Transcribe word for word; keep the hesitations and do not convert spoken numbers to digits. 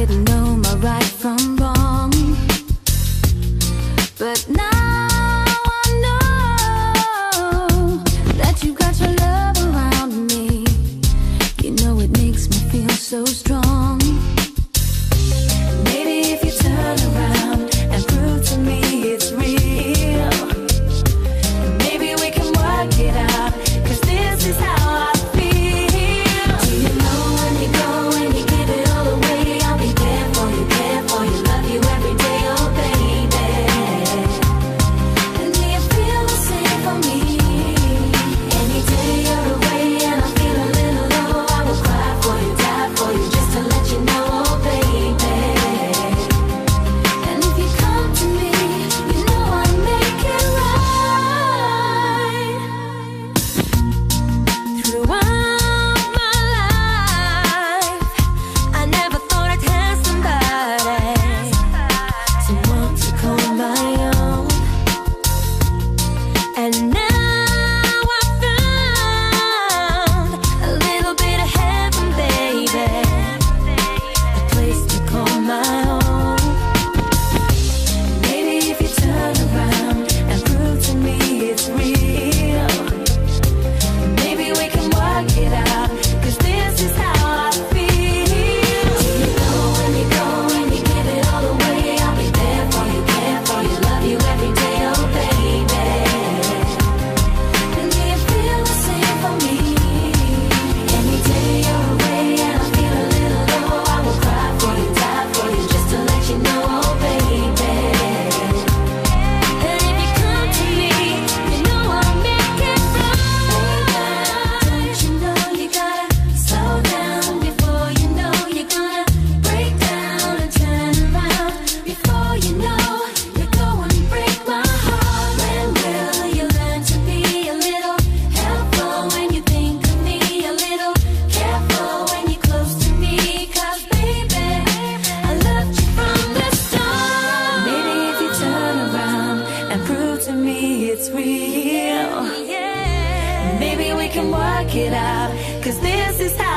didn't know my right from wrong, but now I know that you got your love around me. You know it makes me feel so strong. Maybe if you turn around and prove to me it's real, maybe we can work it out, 'cause this is how I feel. Do you know when you go and you give it all away, I'll be there for you, there for you, love you every day, oh baby. And do you feel the same for me? Any day you're away and I feel a little low, I will cry for you, die for you, just to let you know, oh baby. And if you come to me, you know I'll make it right. Throughout my life, I never thought I'd have somebody, someone to call my own. And now I found a little bit of heaven, baby, a place to call my own. Maybe if you turn around and prove to me it's real, maybe we can work it out, 'cause this is how I feel. Do you know when you go and you give it all away, I'll be there for you, care for you, love you every day, oh baby. And do you feel the same for me? Any day you're away and I feel a little low, I will cry for you, die for you, just to let you know, oh baby. And if you come to me, you know I'll make it right. Don't you know you gotta slow down before you know you're gonna break down and turn around. Before you know, you're going to break my heart. When will you learn to be a little helpful when you think of me, a little careful when you're close to me? 'Cause baby, I loved you from the start. Maybe if you turn around and prove to me it's real, maybe we can work it out, 'cause this is how